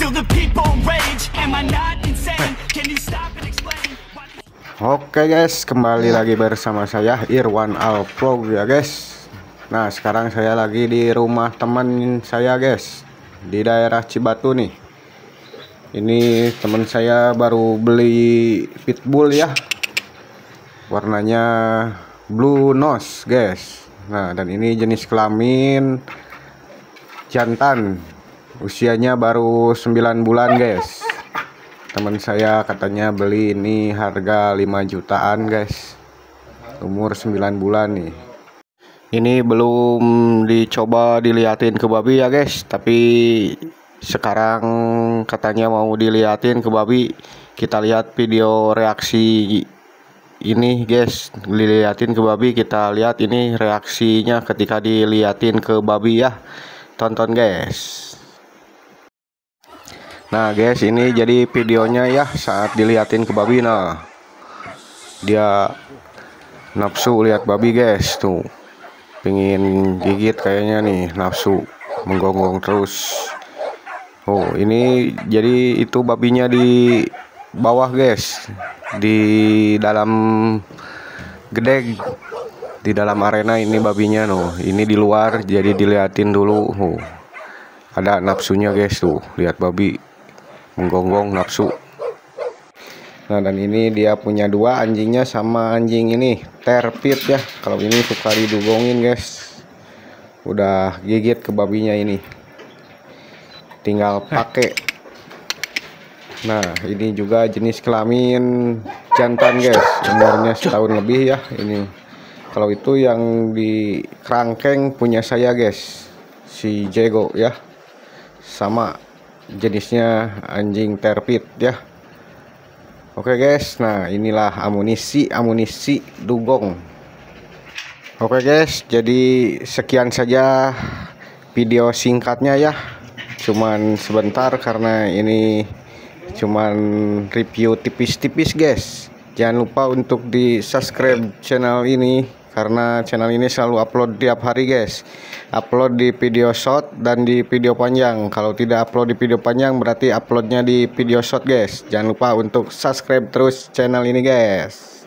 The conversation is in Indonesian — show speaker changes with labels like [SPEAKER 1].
[SPEAKER 1] feel the people rage. Am I not insane? Can you stop and explain?
[SPEAKER 2] Oke guys, kembali lagi bersama saya Irwan Alvlog ya guys. Nah sekarang saya lagi di rumah teman saya guys, di daerah Cibatu nih. Ini teman saya baru beli pitbull ya, warnanya blue nose guys. Nah dan ini jenis kelamin jantan, usianya baru 9 bulan guys. Teman saya katanya beli ini harga 5 jutaan guys, umur 9 bulan nih. Ini belum dicoba diliatin ke babi ya guys, tapi sekarang katanya mau diliatin ke babi. Kita lihat video reaksi ini guys, diliatin ke babi. Kita lihat ini reaksinya ketika diliatin ke babi ya. Tonton guys. Nah guys, ini jadi videonya ya saat diliatin ke babi. Nah dia nafsu lihat babi guys, tuh pengen gigit kayaknya nih, nafsu menggonggong terus. Oh ini jadi itu babinya di bawah guys, di dalam gedeg, di dalam arena. Ini babinya noh, ini di luar jadi diliatin dulu. Ada nafsunya guys, tuh lihat babi menggonggong nafsu. Nah dan ini dia punya dua anjingnya, sama anjing ini terpit ya. Kalau ini suka didugongin guys, udah gigit ke babinya ini, tinggal pakai. Nah ini juga jenis kelamin jantan guys, umurnya setahun lebih ya ini. Kalau itu yang di kerangkeng punya saya guys, si Jego ya, sama jenisnya anjing terpit ya. Oke guys, nah inilah amunisi dugong. Oke guys, jadi sekian saja video singkatnya ya, cuman sebentar karena ini cuman review tipis-tipis guys. Jangan lupa untuk di subscribe channel ini, karena channel ini selalu upload tiap hari guys. Upload di video short dan di video panjang. Kalau tidak upload di video panjang berarti uploadnya di video short guys. Jangan lupa untuk subscribe terus channel ini guys.